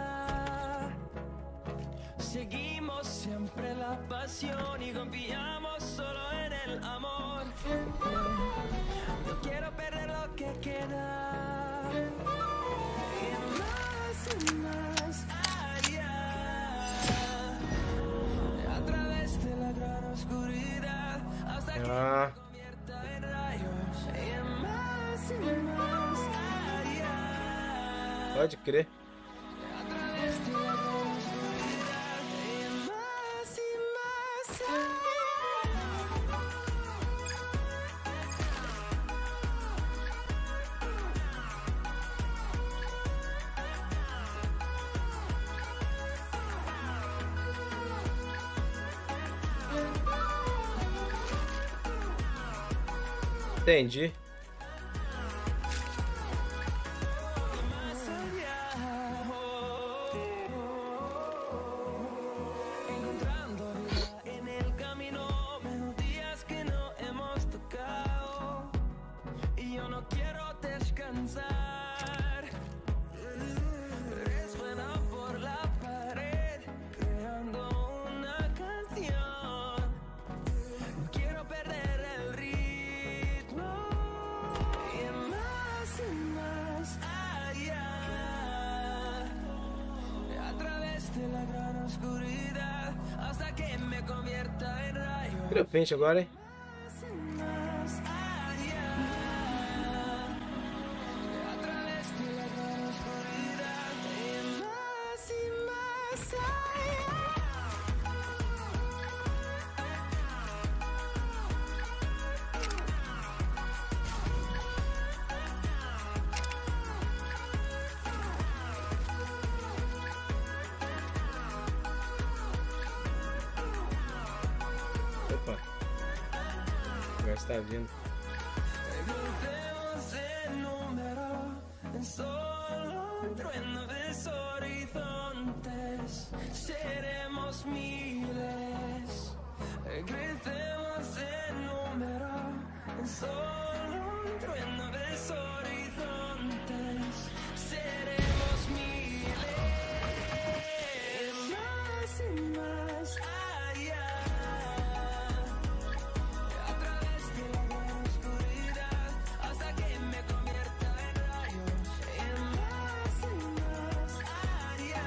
Seguimos siempre la pasión y confiamos solo en el amor. No quiero perder lo que queda. Y más y más allá. A través de la gran oscuridad hasta que Ah, se convierta en rayos. Y más y más allá. pode crer. A través de la gran oscuridad y más y más allá. Entendi. Vira pente agora, hein? Opa. Agora está vindo. Seremos miles, crecemos en número, en solo un trueno de horizontes. Seremos miles, más y más allá, a través de la gran oscuridad, hasta que me convierta en rayos, en más y más allá.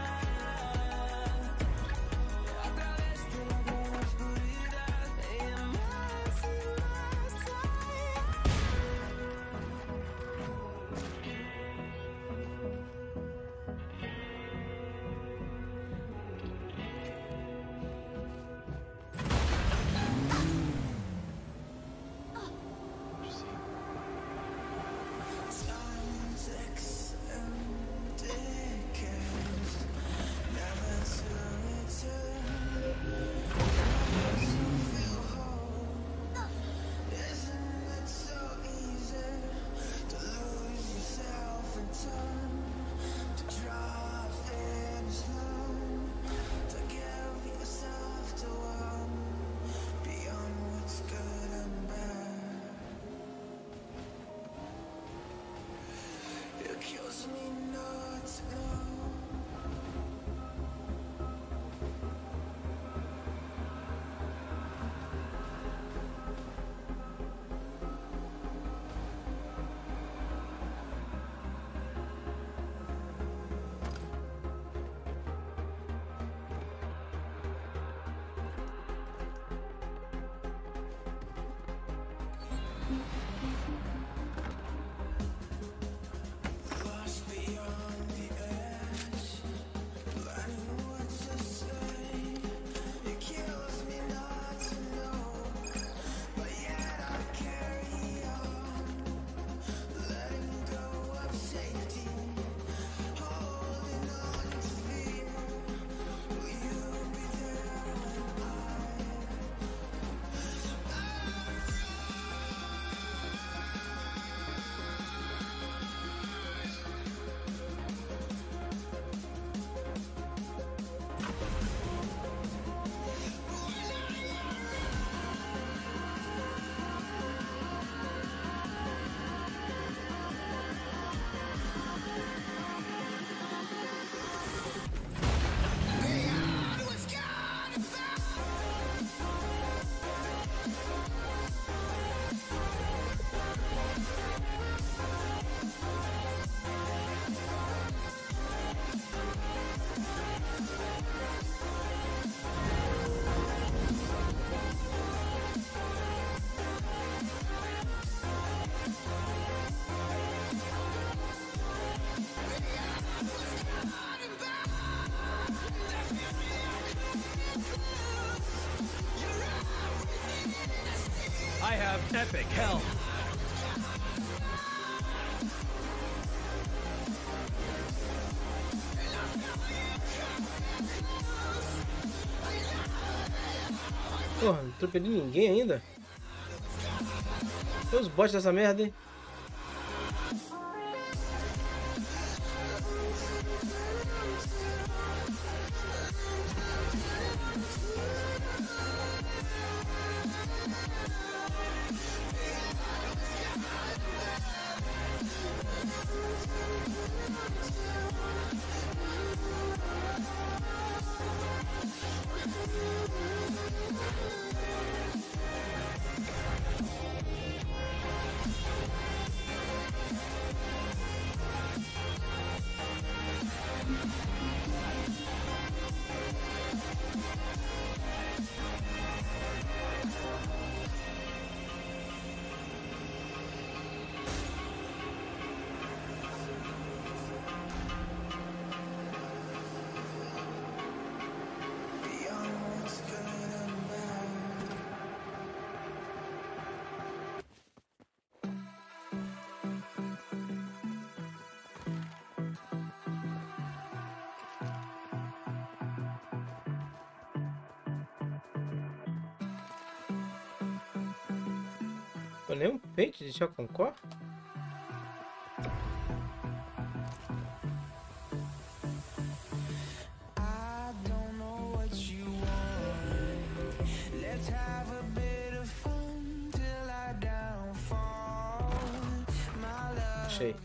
I have epic hell. Porra, não atropelei ninguém ainda. Tem os bots dessa merda, hein? Nem um pente de Chaconcó? Achei.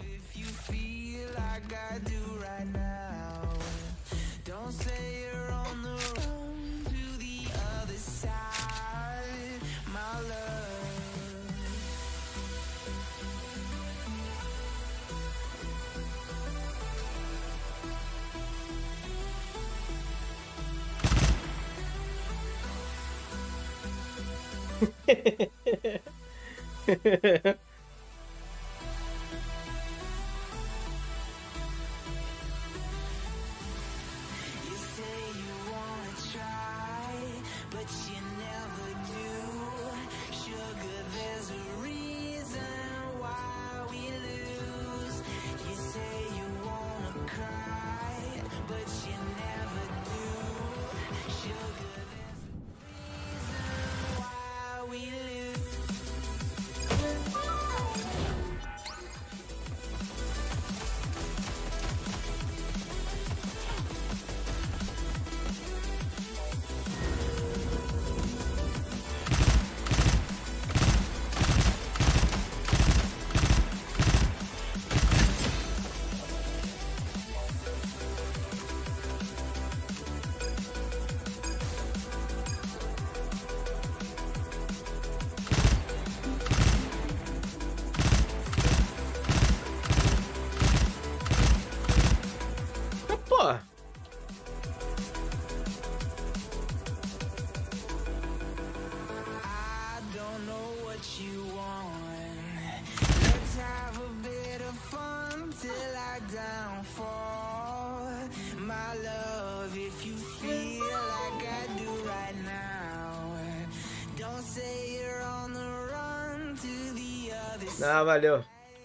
Ah, valeu.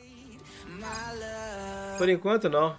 Por enquanto não.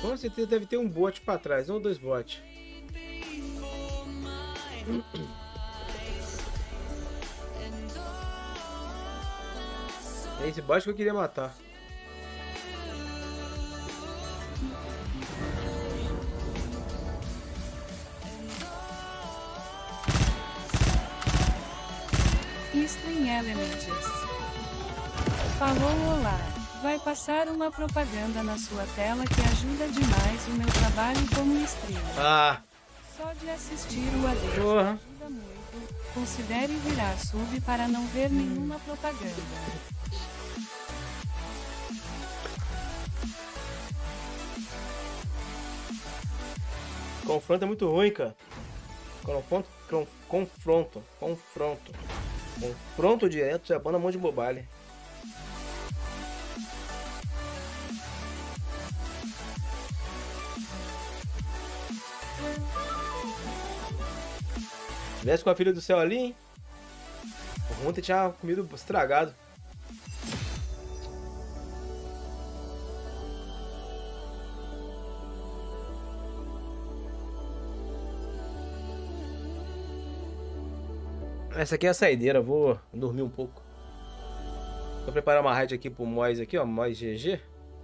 Com certeza deve ter um bot pra trás, um ou dois bots. É esse bot que eu queria matar. Stream Elements. Falou olá. Vai passar uma propaganda na sua tela que ajuda demais o meu trabalho como streamer. Ah! Só de assistir o adeus Porra. ajuda muito. Considere virar sub para não ver nenhuma propaganda. Confronto é muito ruim, cara. Confronto, con- confronto, confronto. Confronto direto, já banda um monte de bobagem. Se tivesse com a filha do céu ali, hein? Ontem tinha comido estragado. Essa aqui é a saideira, vou dormir um pouco. Vou preparar uma raid aqui pro Mois aqui, ó, Mois G G.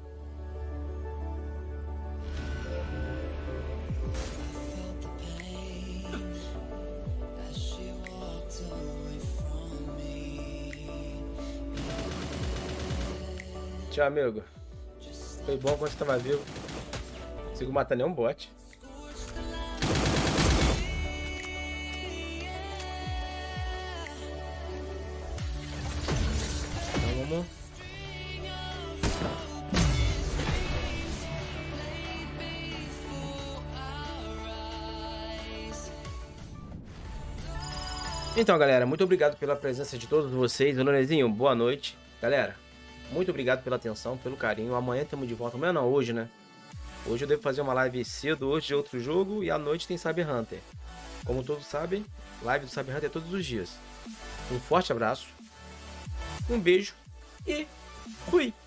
Tchau, amigo. Foi bom quando você tava vivo. Não consigo matar nenhum bot. Então vamos. Então, galera, muito obrigado pela presença de todos vocês. Lonezinho, boa noite. Galera, muito obrigado pela atenção, pelo carinho. Amanhã temos de volta. Amanhã não, hoje, né? Hoje eu devo fazer uma live cedo, hoje de outro jogo. E à noite tem Cyber Hunter. Como todos sabem, live do Cyber Hunter é todos os dias. Um forte abraço. Um beijo. E fui!